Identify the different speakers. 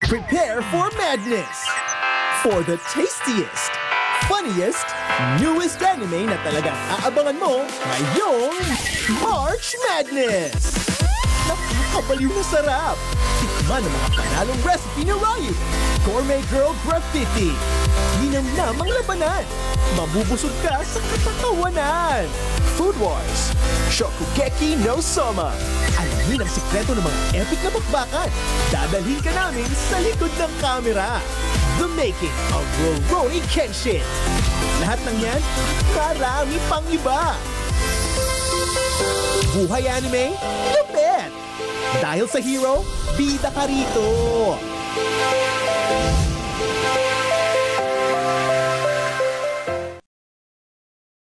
Speaker 1: Prepare for madness! For the tastiest, funniest, newest anime na talagang aabangan mo ngayong March Madness! Nakakabaliw na sarap! Tikman ang mga panalong recipe ni Ryu! Gourmet Girl Graffiti! Linamnam ang labanan! Mabubusog ka sa katatawanan! Food Wars! Shokugeki no Souma! Alamin ang sikreto ng mga epic na bakbakan! Dadalhin ka namin sa likod ng kamera! The Making of Rurouni Kenshin! Lahat ng yan, marami pang iba! Buhay anime? Lupit! Dahil sa Hero, bida ka rito!